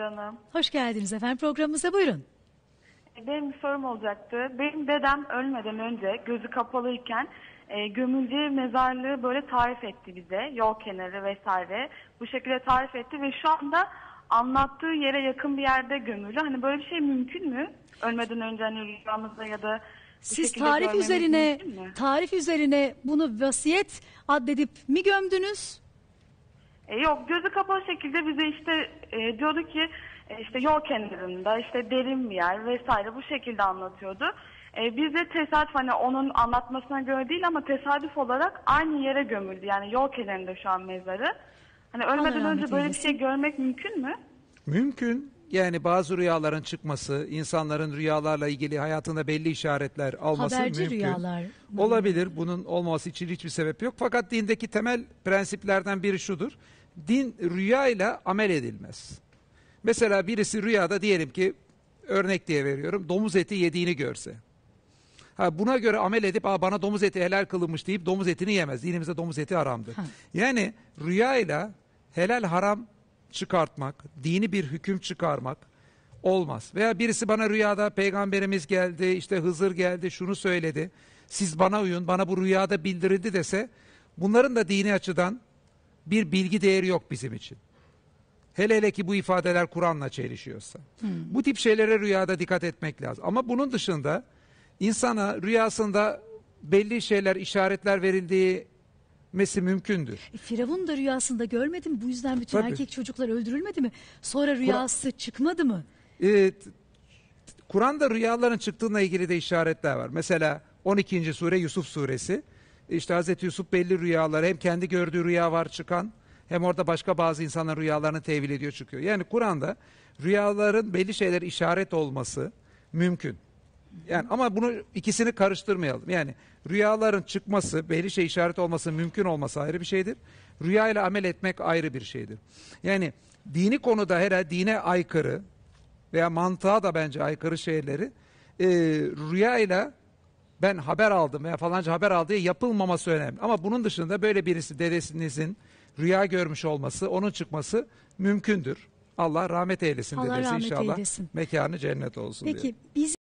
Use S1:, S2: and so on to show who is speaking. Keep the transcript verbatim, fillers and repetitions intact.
S1: Merve Hanım.
S2: Hoş geldiniz efendim, programımıza buyurun.
S1: Benim bir sorum olacaktı. Benim dedem ölmeden önce gözü kapalıyken e, gömüleceği mezarlığı böyle tarif etti bize. Yol kenarı vesaire. Bu şekilde tarif etti ve şu anda anlattığı yere yakın bir yerde gömülü. Hani böyle bir şey mümkün mü? Ölmeden önce hani rüyamızda ya da bu
S2: Siz
S1: şekilde
S2: tarif
S1: görmemiz
S2: üzerine
S1: mümkün mü?
S2: tarif üzerine bunu vasiyet addedip mi gömdünüz?
S1: E, yok, gözü kapalı şekilde bize işte e, diyordu ki e, işte yol kenarında işte derin bir yer vesaire bu şekilde anlatıyordu. E, biz de tesadüf hani onun anlatmasına göre değil ama tesadüf olarak aynı yere gömüldü. Yani yol kenarında şu an mezarı. Hani ölmeden
S2: Allah
S1: önce
S2: rahmet
S1: böyle bir
S2: eylesin.
S1: şey görmek mümkün mü?
S3: Mümkün. Yani bazı rüyaların çıkması, insanların rüyalarla ilgili hayatında belli işaretler alması
S2: Haberci
S3: mümkün.
S2: rüyalar.
S3: Olabilir. Bunun olmaması için hiçbir sebep yok. Fakat dindeki temel prensiplerden biri şudur. Din rüyayla amel edilmez. Mesela birisi rüyada diyelim ki örnek diye veriyorum domuz eti yediğini görse. Ha, buna göre amel edip bana domuz eti helal kılınmış deyip domuz etini yemez. Dinimizde domuz eti haramdır.
S2: Ha.
S3: Yani rüyayla helal haram çıkartmak, dini bir hüküm çıkarmak olmaz. Veya birisi bana rüyada peygamberimiz geldi, işte Hızır geldi, şunu söyledi. Siz bana uyun, bana bu rüyada bildirildi dese bunların da dini açıdan bir bilgi değeri yok bizim için. Hele hele ki bu ifadeler Kur'an'la çelişiyorsa. Hmm. Bu tip şeylere rüyada dikkat etmek lazım. Ama bunun dışında insana rüyasında belli şeyler, işaretler verildiği mesi mümkündür.
S2: E, Firavun da rüyasında görmedi mi? Bu yüzden bütün
S3: Tabii.
S2: erkek çocuklar öldürülmedi mi? Sonra rüyası çıkmadı mı?
S3: Ee, Kur'an'da rüyaların çıktığına ilgili de işaretler var. Mesela on ikinci sure Yusuf suresi. İşte Hazreti Yusuf belli rüyaları hem kendi gördüğü rüya var çıkan hem orada başka bazı insanların rüyalarını tevil ediyor çıkıyor. Yani Kur'an'da rüyaların belli şeyler işaret olması mümkün. Yani ama bunu ikisini karıştırmayalım. Yani rüyaların çıkması, belli şey işaret olması, mümkün olması ayrı bir şeydir. Rüya ile amel etmek ayrı bir şeydir. Yani dini konuda herhalde dine aykırı veya mantığa da bence aykırı şeyleri e, rüya ile ben haber aldım veya falanca haber aldı diye yapılmaması önemli. Ama bunun dışında böyle birisi dedesinizin rüya görmüş olması, onun çıkması mümkündür. Allah rahmet eylesin
S2: Allah
S3: dedesi
S2: rahmet
S3: inşallah.
S2: eylesin.
S3: Mekanı cennet olsun diye.
S2: Peki biz